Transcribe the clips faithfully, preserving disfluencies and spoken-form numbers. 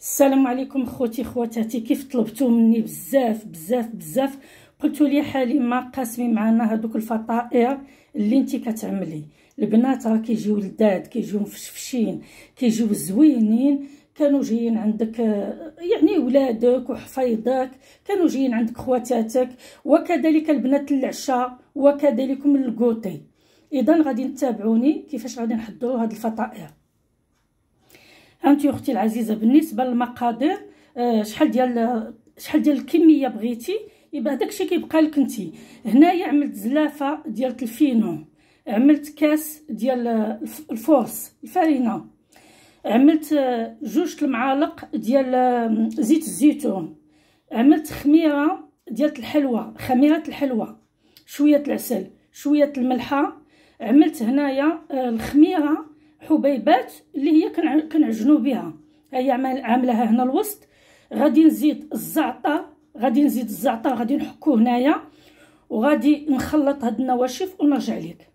السلام عليكم خوتي خواتاتي، كيف طلبتوا مني بزاف بزاف بزاف قلتوا لي حليمه قاسمي معنا هذوك الفطائر اللي انت كتعملي. البنات راه كيجيو لذاذ، كيجيو مفشفشين، كيجيو زوينين. كانوا جايين عندك يعني ولادك وحفيضك، كانوا جايين عندك خواتاتك، وكذلك البنات العشاء، وكذلك من الكوطي. اذا غادي نتابعوني كيفاش غادي نحضروا هاد الفطائر. هانتي اختي العزيزه، بالنسبه للمقادير آه شحال ديال شحال ديال الكميه بغيتي يبقى داكشي كيبقى لك نتي. هنايا عملت زلافه ديال الفينو، عملت كاس ديال الفورس الفارينه، عملت جوج المعالق ديال زيت الزيتون، عملت خميره ديال الحلوى، خميره الحلوى، شويه العسل، شويه الملحه. عملت هنايا الخميره حبيبات اللي هي كنعجنوا بها، هي عاملاها هنا الوسط. غادي نزيد الزعتر، غادي نزيد الزعتر غادي نحكوه هنايا، وغادي نخلط هاد النواشف ونرجع لك.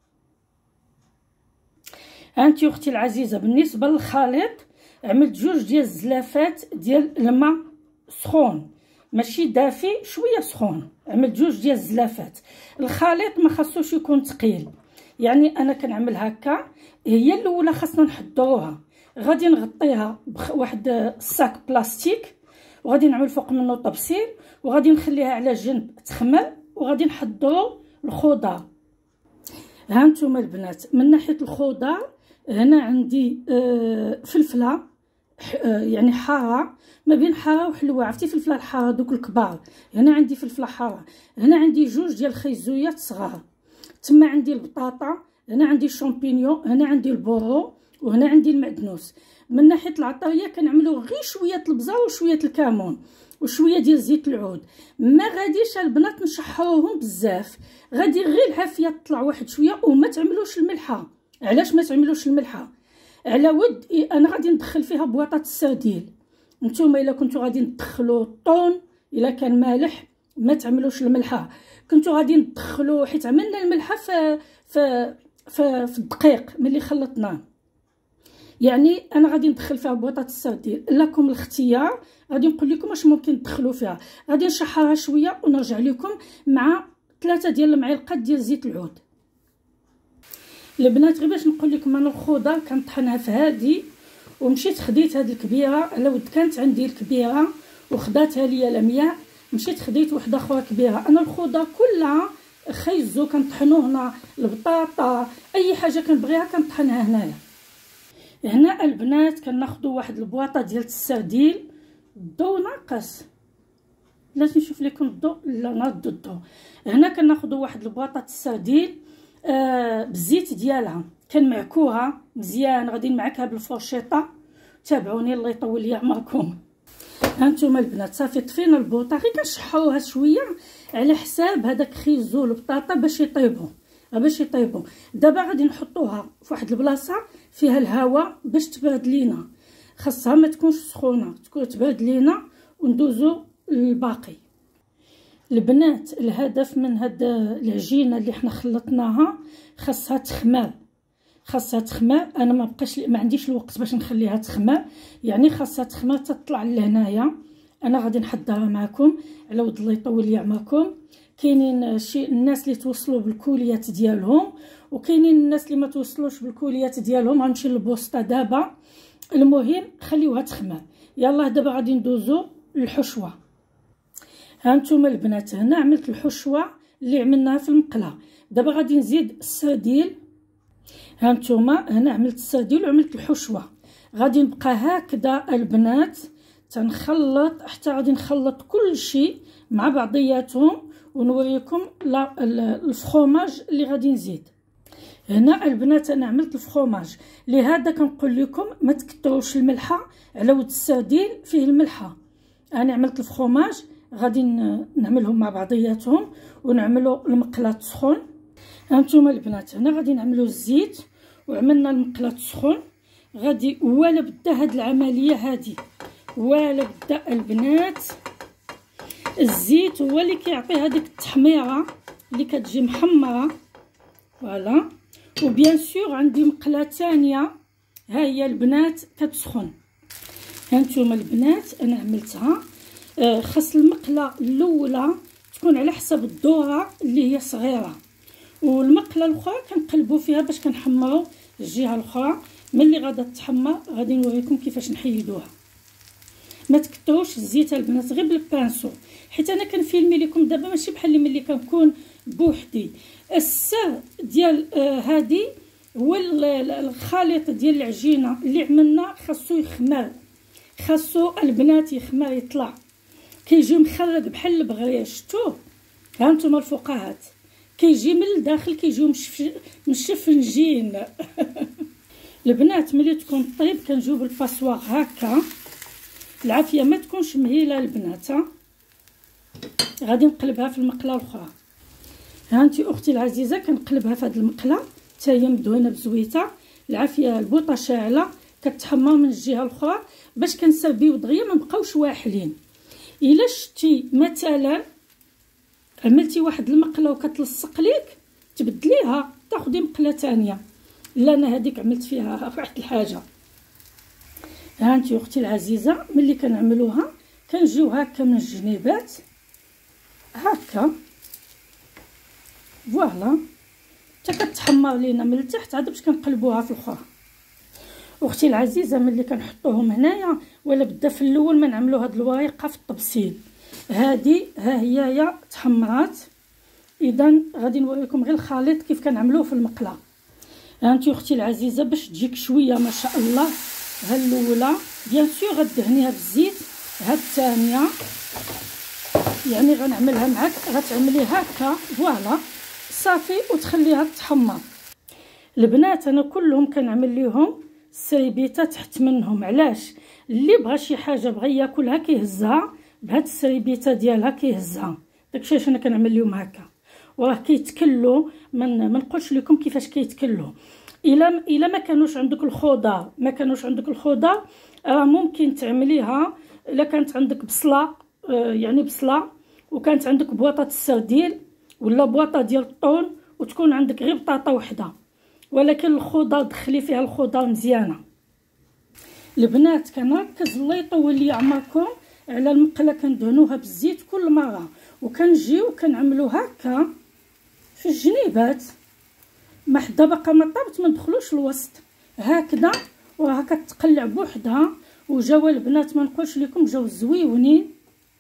هانتي اختي العزيزه، بالنسبه للخليط عملت جوج ديال الزلافات ديال الماء سخون، ماشي دافي، شويه سخون. عملت جوج ديال الزلافات. الخليط ما خاصوش يكون ثقيل، يعني انا كنعمل هكا. هي الاولى خاصنا نحضروها، غادي نغطيها بواحد الساك بلاستيك، وغادي نعمل فوق منه طبسيل، وغادي نخليها على جنب تخمر، وغادي نحضروا الخضر. ها نتوما البنات، من ناحيه الخضر هنا عندي آه فلفله آه يعني حاره، ما بين حاره وحلوه، عرفتي فلفله الحاره دوك الكبار. هنا عندي فلفله حاره، هنا عندي جوج ديال الخيزويات صغار، تما عندي البطاطا، هنا عندي الشامبينيون، هنا عندي البورو، وهنا عندي المعدنوس. من ناحيه العطريه كنعملوا غير شويه البزار وشويه الكمون وشويه ديال زيت العود. ما غاديش البنات نشحروهم بزاف، غادي غير العافيه تطلع واحد شويه. وما تعملوش الملحه. علاش ما تعملوش الملحه؟ على ود انا غادي ندخل فيها بواطه السرديل. نتوما الا كنتو غادي تدخلوا الطون، الا كان مالح ما تعملوش الملحه. كنتو غادي ندخلوا، حيت عملنا الملحه في في في, في الدقيق ملي خلطناه، يعني انا غادي ندخل فيها بواطه السرديل. لكم الاختيار، غادي نقول لكم واش ممكن تدخلوا فيها. غادي نشحرها شويه ونرجع لكم مع ثلاثه ديال المعالق ديال زيت العود. البنات غير باش نقول لكم، انا الخضر كنطحنها في هادي، ومشيت خديت هاد الكبيره على ود كانت عندي الكبيره وخداتها ليا لمياء، مشيت خديت وحده اخرى كبيره. انا الخضر كلها خيزو كنطحنو هنا، البطاطا اي حاجه كنبغيها كنطحنها هنايا. هنا البنات كناخذوا واحد البواطه ديال السرديل، الضو ناقص، لازم نشوف لكم الضو، لا ناض الضو. هنا كناخذوا واحد البواطه السرديل آه بالزيت ديالها، كنمعكوها مزيان، غادي نمعكها بالفرشيطه. تابعوني الله يطول لي عمركم. هانتوما البنات صافي طفينا البوطه، غير كنشحروها شويه على حساب هذاك خيزو البطاطا باش يطيبوا باش يطيبوا. دابا غادي نحطوها في واحد البلاصه فيها الهواء باش تبرد لينا، خاصها ما تكونش سخونه، تكون تبرد لينا وندوزو للباقي. البنات الهدف من هاد العجينه اللي حنا خلطناها خاصها تخمر، خاصها تخمر. انا ما بقاش ما عنديش الوقت باش نخليها تخمر، يعني خاصها تخمر تطلع لهنايا. انا غادي نحضرها معكم على ود الله يطول لي عمركم. كاينين شي الناس اللي توصلوا بالكوليات ديالهم، وكاينين الناس اللي ما توصلوش بالكوليات ديالهم. غنمشي للبوسطه دابا. المهم خليوها تخمر. يلا دابا غادي ندوزو للحشوه. ها نتوما البنات، هنا عملت الحشوه اللي عملناها في المقله. دابا غادي نزيد السرديل. ها نتوما هنا عملت السرديل وعملت الحشوه. غادي نبقى هكذا البنات تنخلط حتى غادي نخلط كل شيء مع بعضياتهم، ونوريكم الفخوماج اللي غادي نزيد. هنا البنات انا عملت الفخوماج، لهذا كنقول لكم ما تكثروش الملحه، على ود السرديل فيه الملحه. انا عملت الفخوماج، غادي نعملهم مع بعضياتهم ونعملوا المقلاة سخون. هانتوما البنات هنا غادي نعملوا الزيت، وعملنا المقلاة سخون. غادي ولا بدا هاد العمليه هادي، ولا بدا البنات. الزيت هو اللي كيعطي هذيك التحميره اللي كتجي محمره، فوالا. وبيان سور عندي مقله ثانيه، ها هي البنات كتسخن. هانتوما البنات انا عملتها. آه خاص المقله الاولى تكون على حسب الذره اللي هي صغيره، والمقله الاخرى كنقلبوا فيها باش كنحمروا الجهه الاخرى. ملي غادا تحمر غادي نوريكم كيفاش نحيدوها. ما تكثروش الزيت البنات، غير بالبانسو، حيت انا كنفيلمي لكم دابا ماشي بحال اللي ملي كنكون بوحدي. السر ديال آه هذه هو الخليط ديال العجينه اللي عملنا خاصو يخمر، خاصو البنات يخمر يطلع كيجي مخرج بحال البغريه. شفتوه؟ ها نتوما الفقاهات كيجي من الداخل كيجيو مشفنجين. البنات ملي تكون طيب كنجيو بالباسواغ هكا، العافيه ما تكونش مهيله البنات. غادي نقلبها في المقله الاخرى. ها انت اختي العزيزه كنقلبها في هذه المقله حتى هي مدهونه بزويته. العافيه البوطه شاعله كتحمر من الجهه الاخرى باش كنسربيو دغيا ما نبقاوش واحلين. الا شتي مثلا عملتي واحد المقله وكتلصق ليك تبدليها تاخدي مقله ثانيه. لا انا هذيك عملت فيها واحد الحاجه. ها انت اختي العزيزه ملي كنعملوها كنجيو هكا من الجنيبات هكا فوالا حتى كتحمر لينا من التحت عاد باش كنقلبوها في الاخرى. اختي العزيزه ملي كنحطوهم هنايا ولا بدا في الاول ما نعملوا هاد الوريقه في الطبسيل. هذه ها هي هي تحمرات. اذا غادي نوريكم غير الخليط كيف كنعملوه في المقله. ها انت اختي العزيزه باش تجيك شويه ما شاء الله. ها الاولى بيان سور غدهنيها بالزيت، ها الثانيه يعني غنعملها معاك غتعملي هكا فوالا صافي وتخليها تحمر. البنات انا كلهم كنعمل ليهم السريبيته تحت منهم. علاش؟ اللي بغى شي حاجه بغى ياكلها كيهزها بهاد السريبيته ديالها كيهزها. داكشي علاش انا كنعمل لهم هكا. وراه كيتكلوا من ما نقولش لكم كيفاش كيتكلوا. الا الا ما كانوش عندك الخضار ما كانوش عندك الخضار راه ممكن تعمليها. الا كانت عندك بصله آه يعني بصله وكانت عندك بواطه السرديل ولا بواطه ديال الطون وتكون عندك غير بطاطا وحده، ولكن الخضار دخلي فيها الخضار مزيانه. البنات كنركز الله يطول لي عمركم على المقله كندهنوها بالزيت كل مره، وكنجيو كنعملوا هكا في الجنيبات ما حدا باقا ما طابت ما ندخلوش الوسط هكذا وراه كتقلع بوحدها. وجاوا البنات ما نقولش لكم جاو زويونين.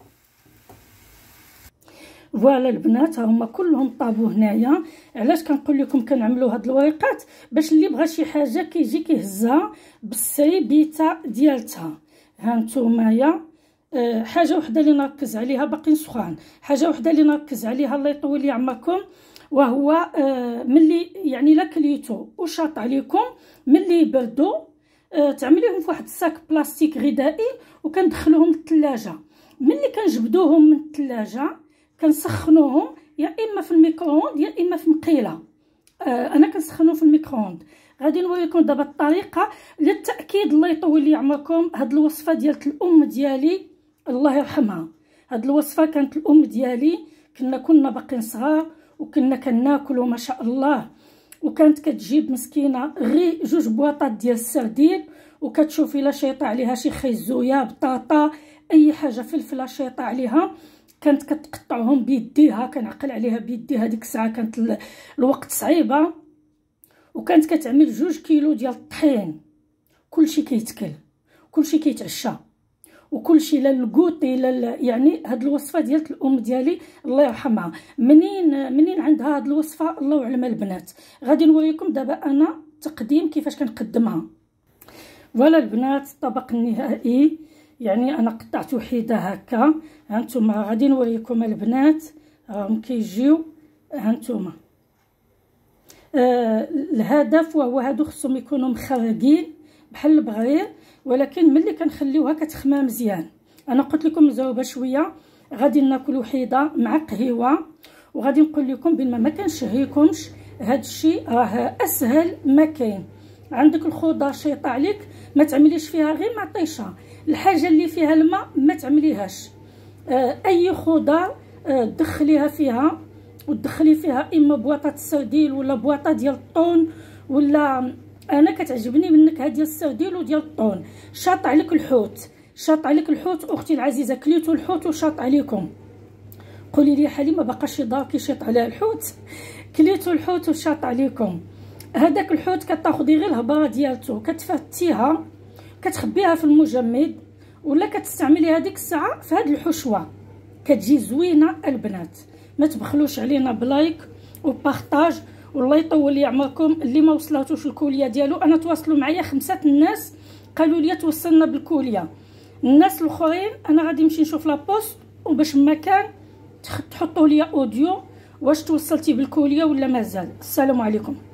فوالا البنات هما كلهم طابوا هنايا. علاش كنقول لكم كنعملوا هاد الوريقات؟ باش اللي بغى شي حاجه كيجي كيهزها بالسريبيته ديالتها. ها نتومايا أه حاجه وحده اللي نركز عليها باقي سخان، حاجه وحده اللي نركز عليها الله يطول لي عمركم وهو أه ملي يعني لا كليتو وشاط عليكم ملي يبردوا أه تعمليهم في واحد الساك بلاستيك غذائي وكندخلوهم للثلاجه. ملي كنجبدوهم من الثلاجه كنسخنوهم يا اما في الميكرووند يا اما في مقيله. آه انا كنسخنوهم في الميكرووند. غادي نوريكم دابا الطريقه للتاكيد الله يطول لي عمركم. هاد الوصفه ديالت الام ديالي الله يرحمها. هاد الوصفه كانت الام ديالي كنا كنا باقيين صغار وكنا كناكلوا ما شاء الله، وكانت كتجيب مسكينه غير جوج بواطات ديال السردين وكتشوفي لا شيطه عليها شي خيزويه بطاطا اي حاجه فلفله شيطه عليها كانت كتقطعهم بيديها. كنعقل عليها بيديها ديك الساعه كانت الوقت صعيبه، وكانت كتعمل جوج كيلو ديال الطحين. كلشي كيتكل كلشي كيتعشى وكلشي لا الكوطي لا يعني. هاد الوصفه ديالت الام ديالي الله يرحمها منين منين عندها هاد الوصفه الله اعلم. البنات غادي نوريكم دابا انا تقديم كيفاش كنقدمها. فوالا البنات الطبق النهائي يعني انا قطعت وحيده هكا. هانتوما غادي نوريكم البنات راهم كيجيو. هانتوما آه الهدف وهو هادو خصهم يكونوا مخرجين بحال البغرير، ولكن ملي كنخليوها كتخمى مزيان. انا قلت لكم مزوبه شويه. غادي ناكل وحيده مع قهوه وغادي نقول لكم بما ما كنشهيكمش هاد الشيء راه اسهل ما كاين. عندك الخضار شيطه عليك ما تعمليش فيها غير مطيشه. الحاجه اللي فيها الماء ما تعمليهاش. آه اي خضار آه دخليها فيها وتدخلي فيها اما بواطه السرديل ولا بواطه ديال الطون ولا انا كتعجبني من النكهه ديال السرديل وديال الطون. شاط عليك الحوت شاط عليك الحوت اختي العزيزه، كليتو الحوت وشاط عليكم. قولي لي حليمه بقاش يضاك يشيط عليها الحوت؟ كليتو الحوت وشاط عليكم. هذاك الحوت كتاخدي غير الهباره ديالته كتفتيها كتخبيها في المجمد، ولا كتستعملي هذيك الساعه في هذه الحشوه كتجي زوينه البنات. ما تبخلوش علينا بلايك وبارطاج، والله يطول لي عمركم. اللي ما وصلاتوش الكوليه ديالو، انا تواصلوا معايا خمسه الناس قالوا لي توصلنا بالكوليه. الناس الاخرين انا غادي نمشي نشوف لابوست وباش ما كان تحطوا لي اوديو واش توصلتي بالكوليه ولا مازال. السلام عليكم.